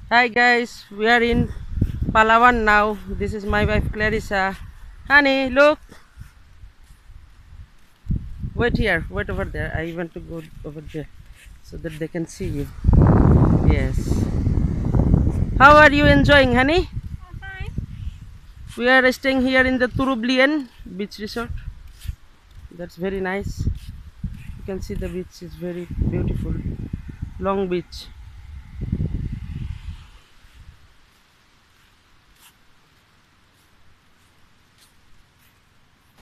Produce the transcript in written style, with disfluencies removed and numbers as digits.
Hi guys, we are in Palawan now. This is my wife Clarissa. Honey, look. Wait here, wait over there. I want to go over there so that they can see you. Yes. How are you enjoying, honey? We are staying here in the Turublien Beach Resort. That's very nice. You can see the beach is very beautiful. Long beach.